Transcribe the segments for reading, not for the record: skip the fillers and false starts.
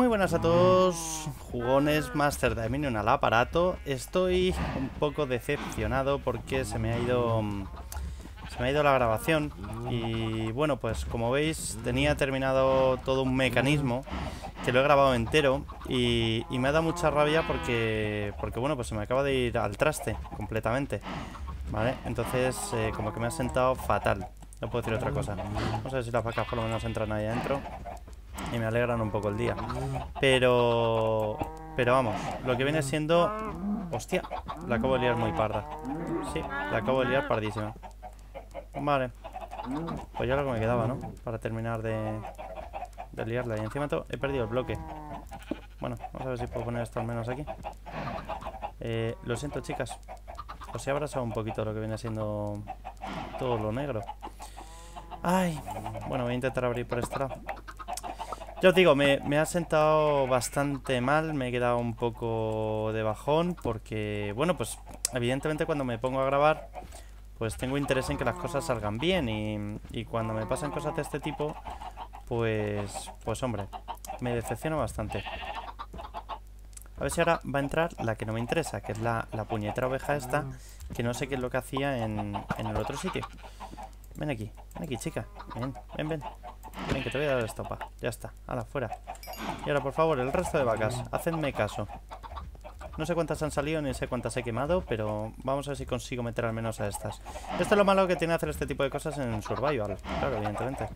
Muy buenas a todos, jugones, Master Dominion al aparato. Estoy un poco decepcionado porque se me ha ido la grabación. Y bueno, pues como veis, tenía terminado todo un mecanismo que lo he grabado entero. Y me ha dado mucha rabia porque bueno, pues se me acaba de ir al traste completamente. Vale, entonces como que me ha sentado fatal. No puedo decir otra cosa. Vamos a ver si las vacas por lo menos entran ahí adentro y me alegran un poco el día. Pero vamos, lo que viene siendo... Hostia, la acabo de liar muy parda. Sí, la acabo de liar pardísima. Vale, pues ya lo que me quedaba, ¿no? Para terminar de liarla. Y encima he perdido el bloque. Bueno, vamos a ver si puedo poner esto al menos aquí. Lo siento, chicas. Os he abrazado un poquito lo que viene siendo todo lo negro. Ay, bueno, voy a intentar abrir por este lado. Ya os digo, me ha sentado bastante mal. Me he quedado un poco de bajón porque, bueno, pues evidentemente cuando me pongo a grabar, pues tengo interés en que las cosas salgan bien. Y cuando me pasan cosas de este tipo, pues hombre, me decepciona bastante. A ver si ahora va a entrar la que no me interesa, que es la puñetera oveja esta, que no sé qué es lo que hacía en el otro sitio. Ven aquí, chica. Ven. Ven, que te voy a dar estopa. Ya está, hala, fuera. Y ahora, por favor, el resto de vacas, hacedme caso. No sé cuántas han salido, ni sé cuántas he quemado, pero vamos a ver si consigo meter al menos a estas. Esto es lo malo que tiene hacer este tipo de cosas en Survival. Claro, evidentemente.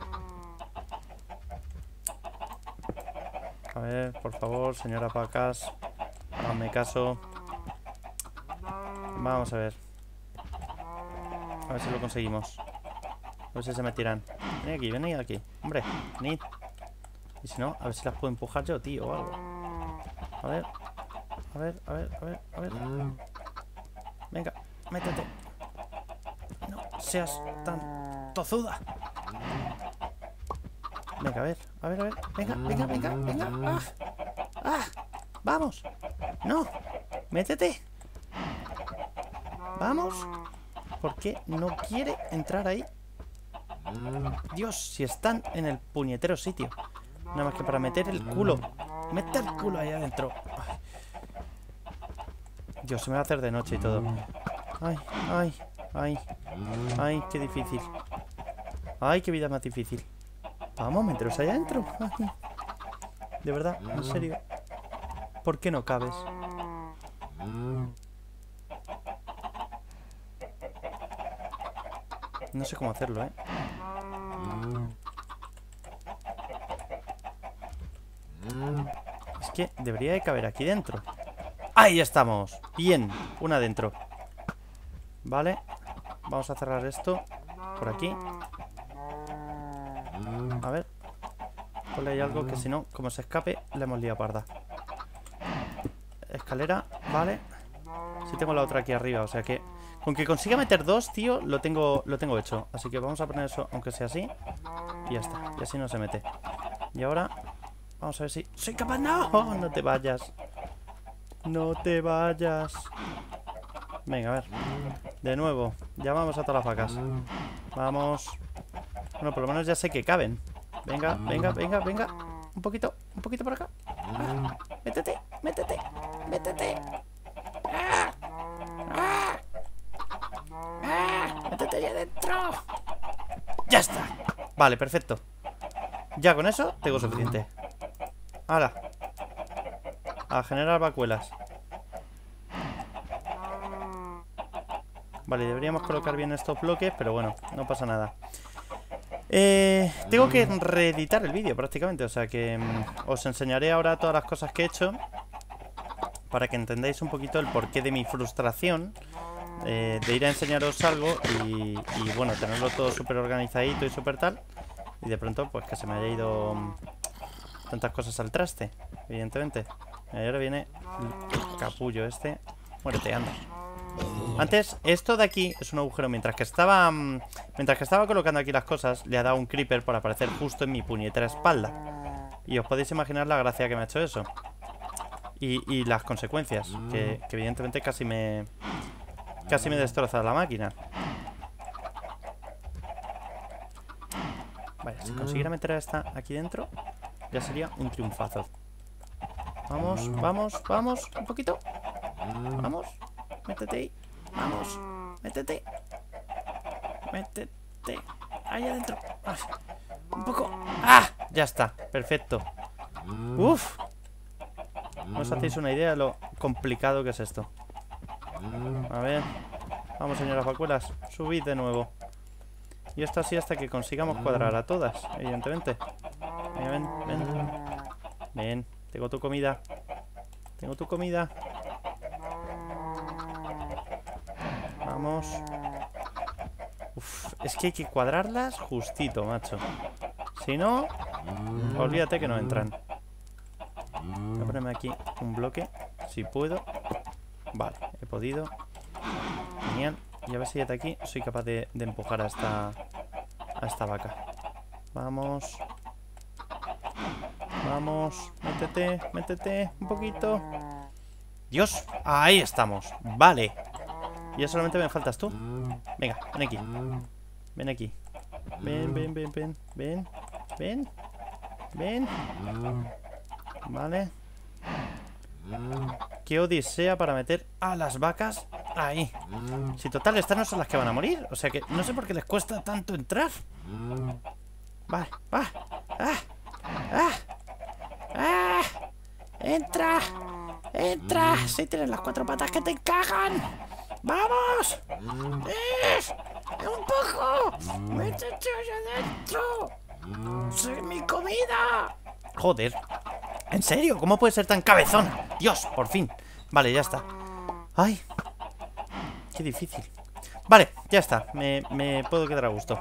A ver, por favor, señora vacas, háganme caso. Vamos a ver. A ver si lo conseguimos. A ver si se me tiran. Ven aquí. Hombre, venid. Y si no, a ver si las puedo empujar yo, tío, o algo. A ver. Venga, métete. No seas tan tozuda. Venga, a ver. Venga. Vamos. No. Métete. Vamos. ¿Por qué no quiere entrar ahí? Dios, si están en el puñetero sitio. Nada más que para meter el culo. Mete el culo ahí adentro. Ay. Dios, se me va a hacer de noche y todo. Ay, qué difícil. Ay, qué vida más difícil. Vamos, meteros ahí adentro. Ay. De verdad, en serio. ¿Por qué no cabes? No sé cómo hacerlo, ¿eh? Es que debería de caber aquí dentro. ¡Ahí estamos! Bien, una dentro. Vale. Vamos a cerrar esto por aquí. A ver. Ponle ahí algo que si no, como se escape, le hemos liado parda. Escalera, vale. Sí tengo la otra aquí arriba, o sea que... Con que consiga meter dos, tío, lo tengo hecho. Así que vamos a poner eso, aunque sea así. Y ya está, y así no se mete. Y ahora, vamos a ver si... ¡Soy capaz! ¡No! ¡No te vayas! ¡No te vayas! Venga, a ver. De nuevo, llamamos a todas las vacas. Vamos. Bueno, por lo menos ya sé que caben. Venga. Un poquito por acá. Ah, métete. Métete ahí adentro. Ya está. Vale, perfecto. Ya con eso tengo suficiente. Ahora, a generar vacuelas. Vale, deberíamos colocar bien estos bloques, pero bueno, no pasa nada. Tengo que reeditar el vídeo prácticamente, o sea que os enseñaré ahora todas las cosas que he hecho para que entendáis un poquito el porqué de mi frustración de ir a enseñaros algo y bueno, tenerlo todo súper organizadito y súper tal, y de pronto pues que se me haya ido tantas cosas al traste, evidentemente. Y ahora viene el capullo este. Muérete, anda. Antes, esto de aquí es un agujero. Mientras que estaba colocando aquí las cosas, le ha dado un creeper para aparecer justo en mi puñetera espalda. Y os podéis imaginar la gracia que me ha hecho eso. Y las consecuencias, que evidentemente casi me destroza la máquina. Vale, si consiguiera meter a esta aquí dentro, ya sería un triunfazo. Vamos, vamos, vamos. Un poquito. Vamos. Métete ahí. Vamos. Métete. Métete. Ahí adentro. Ay, un poco. ¡Ah! Ya está. Perfecto. Uf. No os hacéis una idea de lo complicado que es esto. A ver. Vamos, señoras vacuelas. Subid de nuevo. Y esto así hasta que consigamos cuadrar a todas, evidentemente. Venga, ven, ven. Ven, tengo tu comida. Tengo tu comida. Vamos. Uf, es que hay que cuadrarlas justito, macho. Si no, olvídate que no entran. Voy a ponerme aquí un bloque, si puedo. Vale, he podido. Genial. Y a ver si desde aquí soy capaz de empujar a esta vaca. Vamos. Vamos. Métete, métete un poquito. Dios, ahí estamos. Vale. Ya solamente me faltas tú. Venga, ven aquí. Ven aquí. Ven, ven, ven, ven. Ven, ven. Ven. Vale. Qué odisea para meter a las vacas ahí. Si total, estas no son las que van a morir. O sea que no sé por qué les cuesta tanto entrar. Vale, va. ¡Ah! ¡Ah! ¡Ah! ¡Entra! ¡Entra! Si tienes las 4 patas que te encajan. ¡Vamos! ¡Un poco! ¡Métete allá adentro! ¡Soy mi comida! Joder. ¿En serio? ¿Cómo puede ser tan cabezón? Dios, por fin. Vale, ya está. Ay, qué difícil. Vale, ya está. Me puedo quedar a gusto.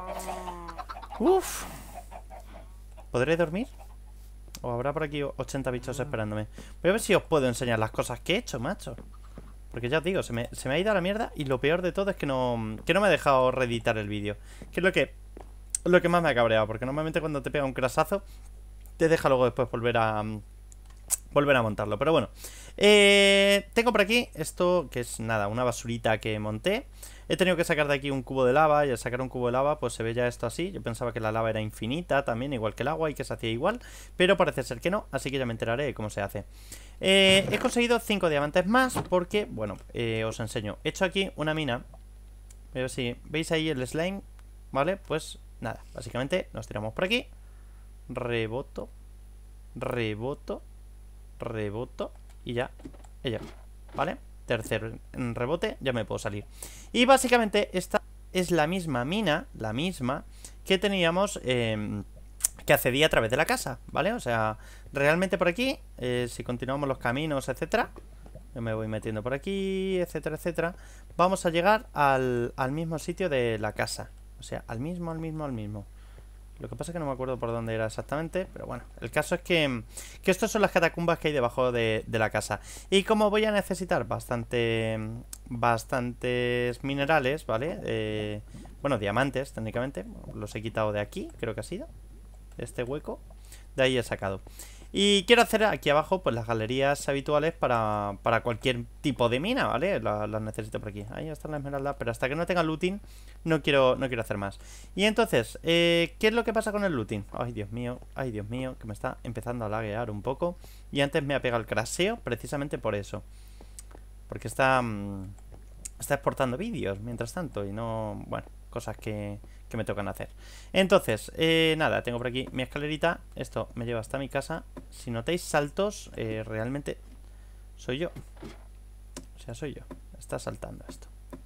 Uf. ¿Podré dormir? ¿O habrá por aquí 80 bichos esperándome? Voy a ver si os puedo enseñar las cosas que he hecho, macho. Porque ya os digo, se me ha ido a la mierda. Y lo peor de todo es que no me ha dejado reeditar el vídeo. Que es lo que más me ha cabreado. Porque normalmente cuando te pega un crasazo te deja luego después volver a montarlo. Pero bueno, tengo por aquí esto que es nada, una basurita que monté. He tenido que sacar de aquí un cubo de lava. Y al sacar un cubo de lava pues se ve ya esto así. Yo pensaba que la lava era infinita también, igual que el agua, y que se hacía igual, pero parece ser que no, así que ya me enteraré de cómo se hace. He conseguido 5 diamantes más porque, bueno, os enseño. He hecho aquí una mina. A ver si veis ahí el slime. Vale, pues nada, básicamente nos tiramos por aquí. Reboto. Reboto. Reboto. Y ya. ¿Vale? Tercer rebote, ya me puedo salir. Y básicamente esta es la misma mina, la misma que teníamos, que accedía a través de la casa, ¿vale? O sea, realmente por aquí, si continuamos los caminos, etcétera, yo me voy metiendo por aquí, etcétera, etcétera, vamos a llegar al mismo sitio de la casa. O sea, al mismo. Lo que pasa es que no me acuerdo por dónde era exactamente, pero bueno, el caso es que estas son las catacumbas que hay debajo de la casa. Y como voy a necesitar bastantes minerales, ¿vale? Bueno, diamantes, técnicamente. Los he quitado de aquí, creo que ha sido. De este hueco. De ahí he sacado. Y quiero hacer aquí abajo pues las galerías habituales para cualquier tipo de mina, ¿vale? Las necesito por aquí. Ahí está la esmeralda, pero hasta que no tenga looting no quiero hacer más. Y entonces, ¿qué es lo que pasa con el looting? Ay, Dios mío, que me está empezando a laguear un poco. Y antes me ha pegado el crasheo precisamente por eso. Porque está exportando vídeos mientras tanto y no... Bueno, cosas que me tocan hacer. Entonces, nada, tengo por aquí mi escalerita. Esto me lleva hasta mi casa. Si notáis saltos, realmente soy yo. O sea, soy yo. Está saltando esto.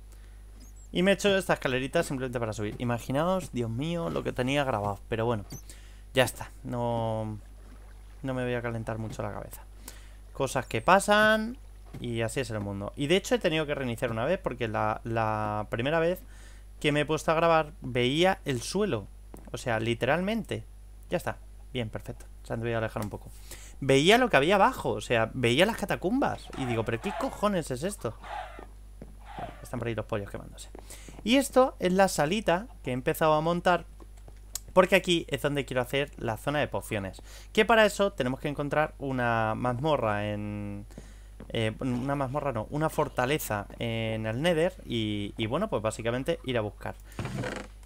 Y me he hecho esta escalerita simplemente para subir. Imaginaos, Dios mío, lo que tenía grabado. Pero bueno, ya está. No me voy a calentar mucho la cabeza. Cosas que pasan y así es el mundo. Y de hecho he tenido que reiniciar una vez porque la primera vez que me he puesto a grabar veía el suelo. O sea, literalmente. Ya está, bien, perfecto. O sea, me voy a alejar un poco. Veía lo que había abajo, o sea, veía las catacumbas. Y digo, ¿pero qué cojones es esto? Bueno, están por ahí los pollos quemándose. Y esto es la salita que he empezado a montar, porque aquí es donde quiero hacer la zona de pociones. Que para eso tenemos que encontrar una mazmorra en... una mazmorra no, una fortaleza en el Nether y bueno, pues básicamente ir a buscar.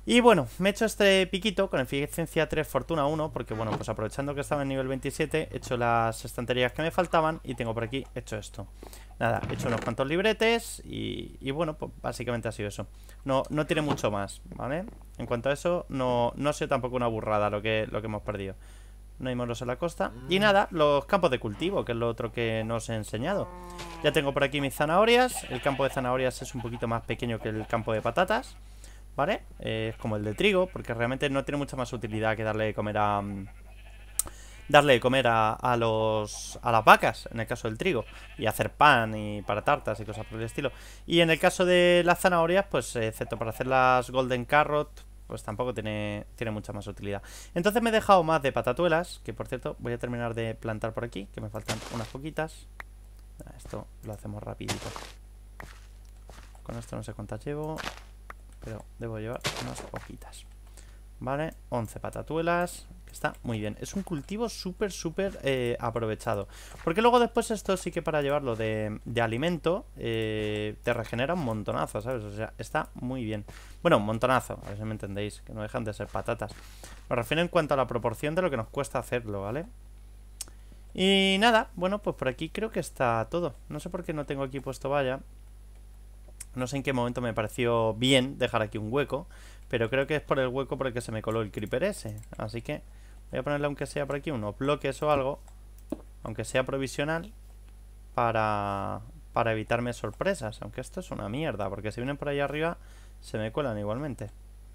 Y bueno, me he hecho este piquito con eficiencia 3, fortuna 1, porque bueno, pues aprovechando que estaba en nivel 27, he hecho las estanterías que me faltaban y tengo por aquí hecho esto. Nada, he hecho unos cuantos libretes y bueno, pues básicamente ha sido eso. No tiene mucho más, ¿vale? En cuanto a eso, no ha sido tampoco una burrada lo que hemos perdido. No hay moros en la costa. Y nada, los campos de cultivo, que es lo otro que no os he enseñado. Ya tengo por aquí mis zanahorias. El campo de zanahorias es un poquito más pequeño que el campo de patatas, ¿vale? Es como el de trigo, porque realmente no tiene mucha más utilidad que darle de comer a... darle de comer a las vacas, en el caso del trigo. Y hacer pan y para tartas y cosas por el estilo. Y en el caso de las zanahorias, pues excepto para hacer las golden carrot, pues tampoco tiene mucha más utilidad. Entonces me he dejado más de patatuelas, que por cierto voy a terminar de plantar por aquí, que me faltan unas poquitas. Esto lo hacemos rapidito. Con esto no sé cuántas llevo, pero debo llevar unas poquitas. Vale, 11 patatuelas, que está muy bien. Es un cultivo súper aprovechado. Porque luego después esto sí que para llevarlo de alimento te regenera un montonazo, ¿sabes? O sea, está muy bien. Bueno, un montonazo, a ver si me entendéis, que no dejan de ser patatas. Me refiero en cuanto a la proporción de lo que nos cuesta hacerlo, ¿vale? Y nada, bueno, pues por aquí creo que está todo. No sé por qué no tengo aquí puesto valla. No sé en qué momento me pareció bien dejar aquí un hueco, pero creo que es por el hueco por el que se me coló el creeper ese. Así que voy a ponerle aunque sea por aquí unos bloques o algo, aunque sea provisional, para evitarme sorpresas. Aunque esto es una mierda, porque si vienen por ahí arriba se me cuelan igualmente.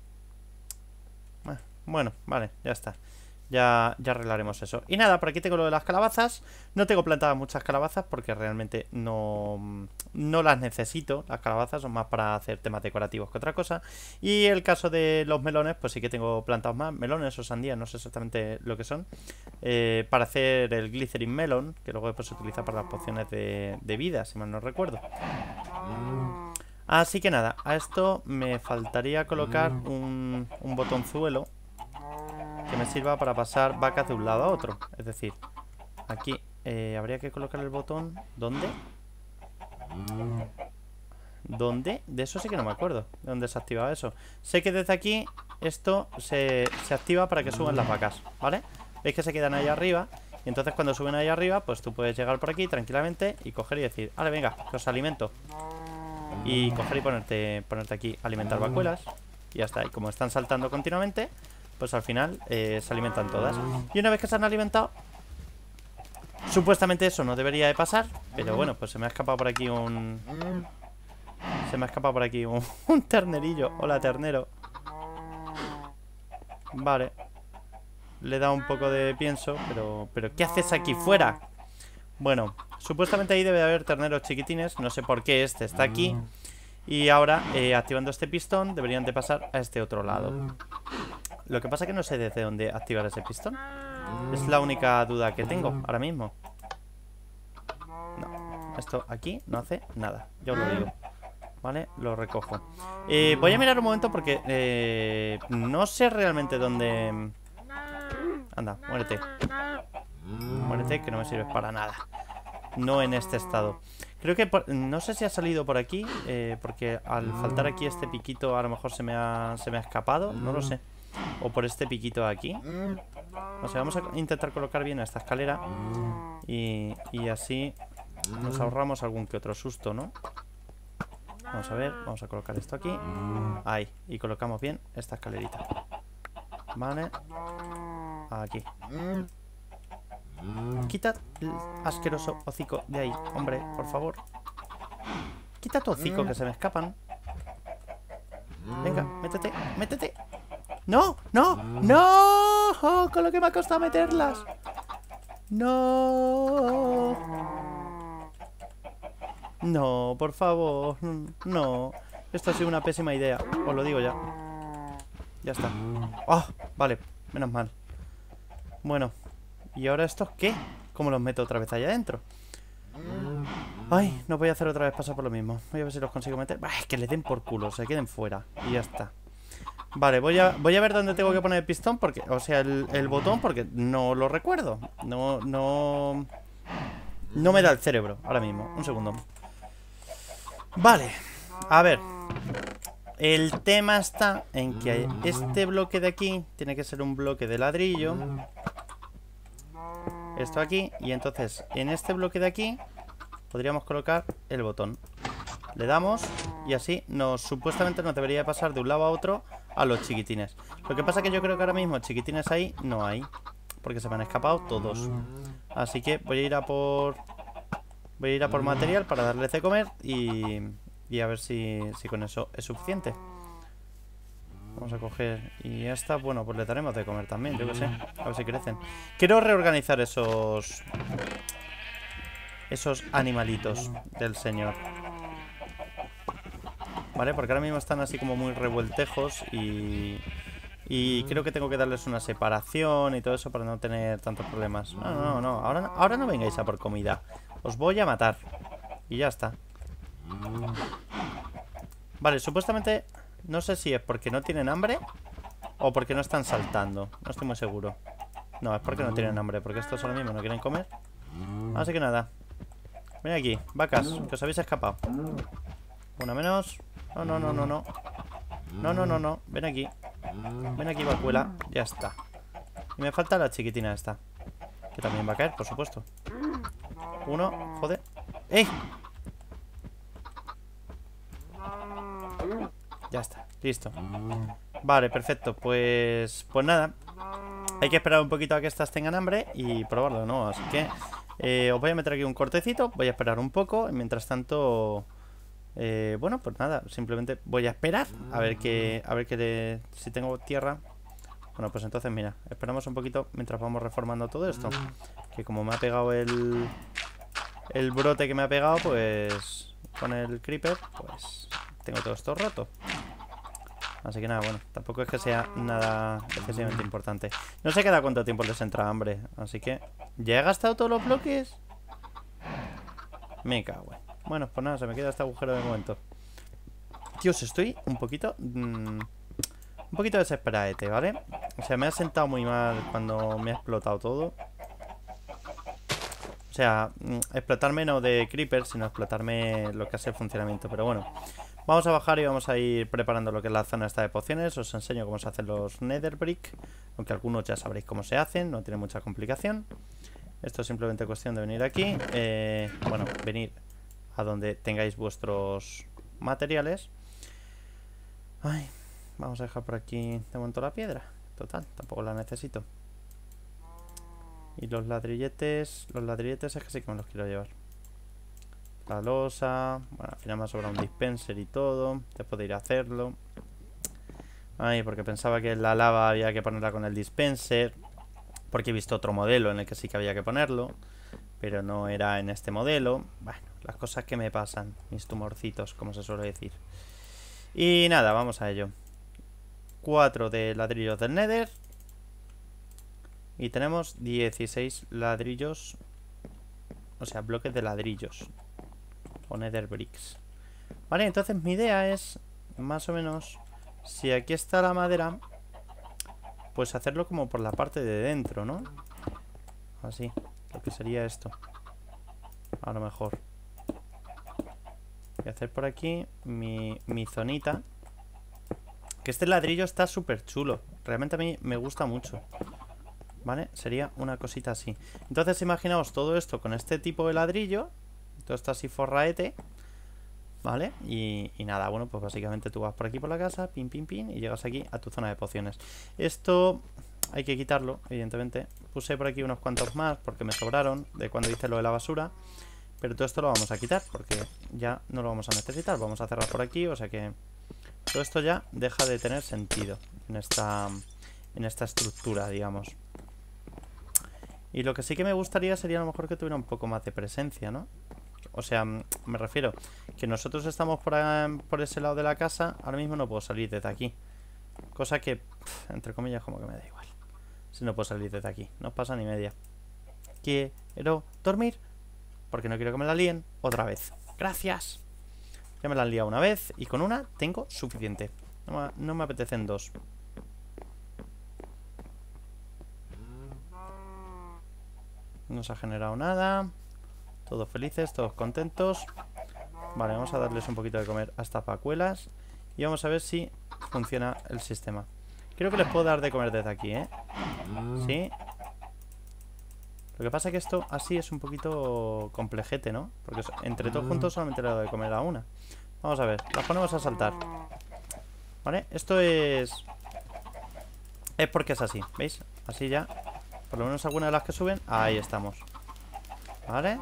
Bueno, vale, ya está. Ya arreglaremos eso. Y nada, por aquí tengo lo de las calabazas. No tengo plantadas muchas calabazas porque realmente no las necesito. Las calabazas son más para hacer temas decorativos que otra cosa. Y el caso de los melones, pues sí que tengo plantados más. Melones o sandías, no sé exactamente lo que son. Para hacer el glycerin melon, que luego después se utiliza para las pociones de vida, si mal no recuerdo. Así que nada, a esto me faltaría colocar un botonzuelo que me sirva para pasar vacas de un lado a otro. Es decir, aquí habría que colocar el botón. ¿Dónde? ¿Dónde? De eso sí que no me acuerdo. ¿De dónde se activaba eso? Sé que desde aquí esto se activa para que suban las vacas, ¿vale? Veis que se quedan ahí arriba. Y entonces cuando suben ahí arriba, pues tú puedes llegar por aquí tranquilamente y coger y decir: vale, venga, que os alimento. Y coger y ponerte aquí a alimentar vacuelas. Y ya está. Y como están saltando continuamente, pues al final se alimentan todas. Y una vez que se han alimentado, supuestamente eso no debería de pasar, pero bueno, pues se me ha escapado por aquí un ternerillo. Hola, ternero. Vale. Le he dado un poco de pienso, pero ¿qué haces aquí fuera? Bueno, supuestamente ahí debe de haber terneros chiquitines. No sé por qué este está aquí. Y ahora, activando este pistón, deberían de pasar a este otro lado. Lo que pasa es que no sé desde dónde activar ese pistón. Es la única duda que tengo ahora mismo. No, esto aquí no hace nada, yo lo digo. Vale, lo recojo. Voy a mirar un momento porque no sé realmente dónde... Anda, muérete. Muérete, que no me sirves para nada. No en este estado. Creo que no sé si ha salido por aquí, porque al faltar aquí este piquito a lo mejor se me ha escapado. No lo sé. O por este piquito de aquí. O sea, vamos a intentar colocar bien esta escalera. Y así nos ahorramos algún que otro susto, ¿no? Vamos a ver, vamos a colocar esto aquí. Ahí, y colocamos bien esta escalerita. Vale. Aquí. Quita el asqueroso hocico de ahí, hombre, por favor. Quita tu hocico, que se me escapan. Venga, métete, métete. ¡No! ¡No! ¡No! Oh, con lo que me ha costado meterlas. ¡No! No, por favor. No. Esto ha sido una pésima idea. Os lo digo ya. Ya está. ¡Oh! Vale, menos mal. Bueno. ¿Y ahora estos qué? ¿Cómo los meto otra vez allá adentro? Ay, no voy a hacer otra vez pasar por lo mismo. Voy a ver si los consigo meter. Bah, es que le den por culo, se queden fuera. Y ya está. Vale, voy a ver dónde tengo que poner el pistón, porque, o sea, el botón, porque no lo recuerdo. No me da el cerebro ahora mismo. Un segundo. Vale, a ver. El tema está en que este bloque de aquí tiene que ser un bloque de ladrillo. Esto aquí. Y entonces en este bloque de aquí podríamos colocar el botón. Le damos y así supuestamente nos debería pasar de un lado a otro a los chiquitines. Lo que pasa es que yo creo que ahora mismo chiquitines ahí no hay, porque se me han escapado todos. Así que voy a ir a por material para darles de comer y a ver si con eso es suficiente. Vamos a coger. Y esta, bueno, pues le daremos de comer también, yo que sé. A ver si crecen. Quiero reorganizar esos animalitos del señor. Vale, porque ahora mismo están así como muy revueltejos y creo que tengo que darles una separación y todo eso para no tener tantos problemas. No. Ahora no vengáis a por comida. Os voy a matar. Y ya está. Vale, supuestamente no sé si es porque no tienen hambre o porque no están saltando. No estoy muy seguro. No, es porque no tienen hambre, porque estos ahora mismo no quieren comer. Así que nada. Ven aquí, vacas, que os habéis escapado. Una menos. No. No. Ven aquí. Ven aquí, vacuela. Ya está. Y me falta la chiquitina esta, que también va a caer, por supuesto. Uno, joder. ¡Ey! Ya está, listo. Vale, perfecto, pues nada. Hay que esperar un poquito a que estas tengan hambre y probarlo, ¿no? Así que os voy a meter aquí un cortecito. Voy a esperar un poco. Mientras tanto, bueno, pues nada. Simplemente voy a esperar a ver si tengo tierra. Bueno, pues entonces mira, esperamos un poquito mientras vamos reformando todo esto. Que como me ha pegado el brote que me ha pegado, pues con el creeper, pues tengo todo esto roto. Así que nada, bueno, tampoco es que sea nada excesivamente importante. No sé cada cuánto tiempo les entra hambre, así que... ¿Ya he gastado todos los bloques? Me cago en... Bueno, pues nada, se me queda este agujero de momento. Dios, estoy un poquito... un poquito desesperadete, ¿vale? O sea, me ha sentado muy mal cuando me ha explotado todo. O sea, explotarme no de creeper, sino explotarme lo que hace el funcionamiento. Pero bueno, vamos a bajar y vamos a ir preparando lo que es la zona esta de pociones. Os enseño cómo se hacen los nether brick, aunque algunos ya sabréis cómo se hacen, no tiene mucha complicación. Esto es simplemente cuestión de venir aquí, bueno, venir a donde tengáis vuestros materiales. Ay, vamos a dejar por aquí de momento la piedra. Total, tampoco la necesito. Y los ladrilletes es que sí que me los quiero llevar. La losa. Bueno, al final me ha sobrado un dispenser y todo. Después de ir a hacerlo. Ay, porque pensaba que la lava había que ponerla con el dispenser. Porque he visto otro modelo en el que sí que había que ponerlo. Pero no era en este modelo. Bueno, las cosas que me pasan. Mis tumorcitos, como se suele decir. Y nada, vamos a ello. 4 de ladrillos del Nether. Y tenemos 16 ladrillos. O sea, bloques de ladrillos. O nether bricks. Vale, entonces mi idea es, más o menos, si aquí está la madera, pues hacerlo como por la parte de dentro, ¿no? Así, lo que sería esto. A lo mejor. Voy a hacer por aquí mi zonita. Que este ladrillo está súper chulo. Realmente a mí me gusta mucho. ¿Vale? Sería una cosita así. Entonces imaginaos todo esto con este tipo de ladrillo. Todo esto así forraete. ¿Vale? Y nada, bueno, pues básicamente tú vas por aquí por la casa, pin, pin, pin, y llegas aquí a tu zona de pociones. Esto hay que quitarlo, evidentemente. Puse por aquí unos cuantos más porque me sobraron de cuando hice lo de la basura. Pero todo esto lo vamos a quitar porque ya no lo vamos a necesitar. Vamos a cerrar por aquí, o sea que todo esto ya deja de tener sentido en esta estructura, digamos. Y lo que sí que me gustaría sería a lo mejor que tuviera un poco más de presencia, ¿no? O sea, me refiero que nosotros estamos por ese lado de la casa. Ahora mismo no puedo salir desde aquí. Cosa que, entre comillas, como que me da igual. Si no puedo salir desde aquí, no pasa ni media. Quiero dormir porque no quiero que me la líen otra vez. Gracias. Ya me la han liado una vez y con una tengo suficiente. No me apetecen dos. No se ha generado nada. Todos felices, todos contentos. Vale, vamos a darles un poquito de comer a estas pacuelas. y vamos a ver si funciona el sistema. Creo que les puedo dar de comer desde aquí, ¿eh? Sí. Lo que pasa es que esto así es un poquito complejete, ¿no? Porque entre todos juntos solamente le doy de comer a una. Vamos a ver, las ponemos a saltar. ¿Vale? Esto es porque es así, ¿veis? Así ya. Por lo menos algunas de las que suben. Ahí estamos. ¿Vale?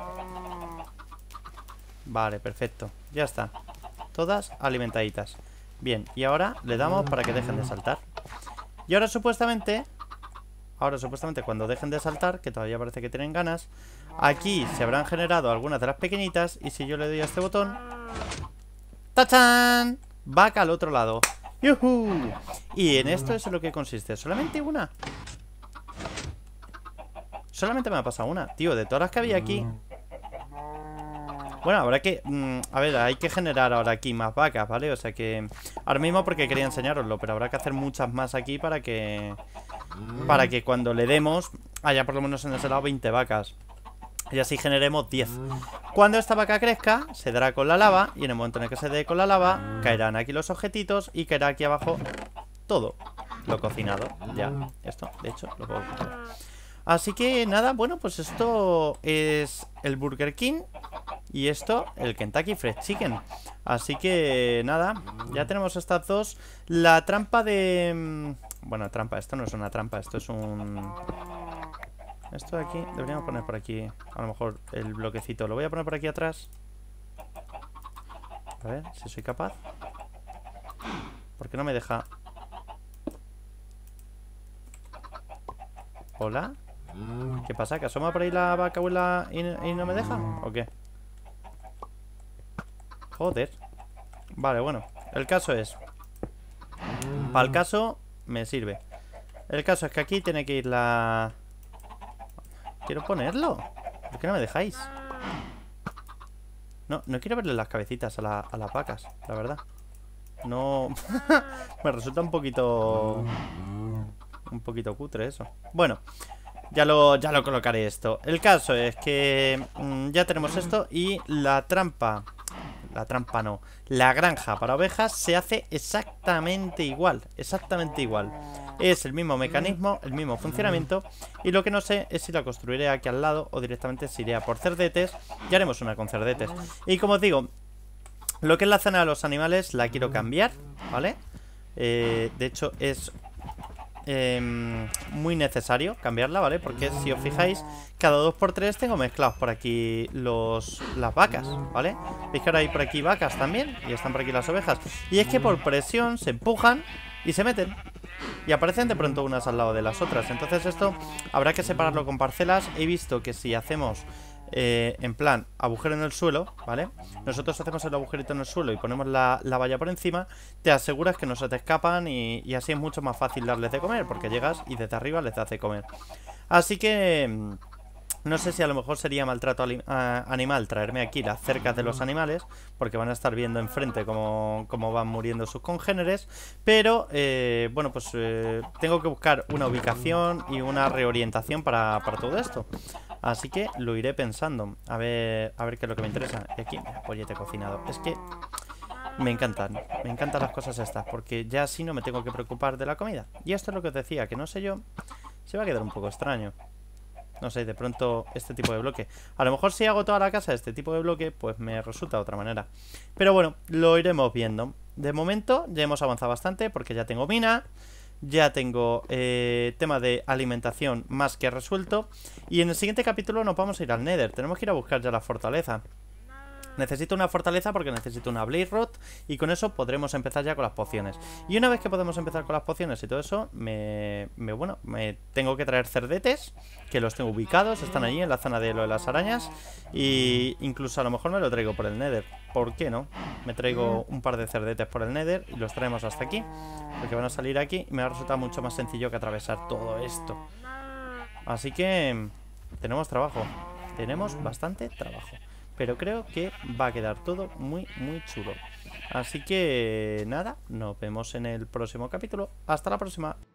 Vale, perfecto. Ya está. Todas alimentaditas. Bien, y ahora le damos para que dejen de saltar. Y ahora supuestamente cuando dejen de saltar, que todavía parece que tienen ganas, aquí se habrán generado algunas de las pequeñitas. Y si yo le doy a este botón, ¡tachán! Vaca al otro lado. ¡Yuhu! Y en esto es en lo que consiste. Solamente una. Solamente me ha pasado una. Tío, de todas las que había aquí. Bueno, habrá que... a ver, hay que generar ahora aquí más vacas, ¿vale? O sea que... Ahora mismo porque quería enseñaroslo, pero habrá que hacer muchas más aquí para que... Para que cuando le demos haya por lo menos en ese lado 20 vacas. Y así generemos 10. Cuando esta vaca crezca, se dará con la lava. Y en el momento en el que se dé con la lava, caerán aquí los objetitos y caerá aquí abajo todo lo cocinado. Ya, esto, de hecho, lo puedo coger. Así que nada, bueno, pues esto es el Burger King. Y esto, el Kentucky Fried Chicken. Así que nada, ya tenemos estas dos. La trampa de... Bueno, trampa, esto no es una trampa, esto es un... Esto de aquí, deberíamos poner por aquí. A lo mejor el bloquecito, lo voy a poner por aquí atrás. A ver, si soy capaz. ¿Por qué no me deja? ¿Hola? ¿Qué pasa? ¿Que asoma por ahí la vaca abuela y no me deja? ¿O qué? Joder. Vale, bueno. El caso es... Para el caso, me sirve. El caso es que aquí tiene que ir la... Quiero ponerlo. ¿Por qué no me dejáis? No quiero verle las cabecitas a las vacas, la verdad. No... Me resulta un poquito cutre eso. Bueno, ya lo colocaré esto. El caso es que ya tenemos esto. Y la trampa... La trampa no. La granja para ovejas se hace exactamente igual. Exactamente igual. Es el mismo mecanismo, el mismo funcionamiento. Y lo que no sé es si la construiré aquí al lado o directamente si iré a por cerdetes. Y haremos una con cerdetes. Y como os digo, lo que es la zona de los animales la quiero cambiar, ¿vale? De hecho es... muy necesario cambiarla, ¿vale? Porque si os fijáis, cada 2×3 tengo mezclados por aquí las vacas, ¿vale? Veis que ahora hay por aquí vacas también y están por aquí las ovejas. Y es que por presión se empujan y se meten y aparecen de pronto unas al lado de las otras. Entonces esto habrá que separarlo con parcelas. He visto que si hacemos en plan agujero en el suelo, ¿vale? Nosotros hacemos el agujerito en el suelo y ponemos la valla por encima. Te aseguras que no se te escapan y así es mucho más fácil darles de comer, porque llegas y desde arriba les das de comer. Así que... No sé si a lo mejor sería maltrato animal traerme aquí las cercas de los animales, porque van a estar viendo enfrente cómo van muriendo sus congéneres. Pero, bueno, pues tengo que buscar una ubicación y una reorientación para todo esto. Así que lo iré pensando. A ver qué es lo que me interesa. Y aquí, pollete cocinado. Es que me encantan las cosas estas, porque ya así no me tengo que preocupar de la comida. Y esto es lo que os decía, que no sé yo, se va a quedar un poco extraño. No sé, de pronto este tipo de bloque. A lo mejor si hago toda la casa este tipo de bloque, pues me resulta de otra manera. Pero bueno, lo iremos viendo. De momento ya hemos avanzado bastante porque ya tengo mina. Ya tengo tema de alimentación más que resuelto. Y en el siguiente capítulo nos vamos a ir al Nether. Tenemos que ir a buscar ya la fortaleza. Necesito una fortaleza porque necesito una Blaze Rod. Y con eso podremos empezar ya con las pociones. Y una vez que podemos empezar con las pociones y todo eso, me tengo que traer cerdetes, que los tengo ubicados, están allí en la zona de lo de las arañas. Y incluso a lo mejor me lo traigo por el Nether. ¿Por qué no? Me traigo un par de cerdetes por el Nether y los traemos hasta aquí, porque van a salir aquí y me va a resultar mucho más sencillo que atravesar todo esto. Así que tenemos trabajo. Tenemos bastante trabajo. Pero creo que va a quedar todo muy, muy chulo. Así que nada, nos vemos en el próximo capítulo. Hasta la próxima.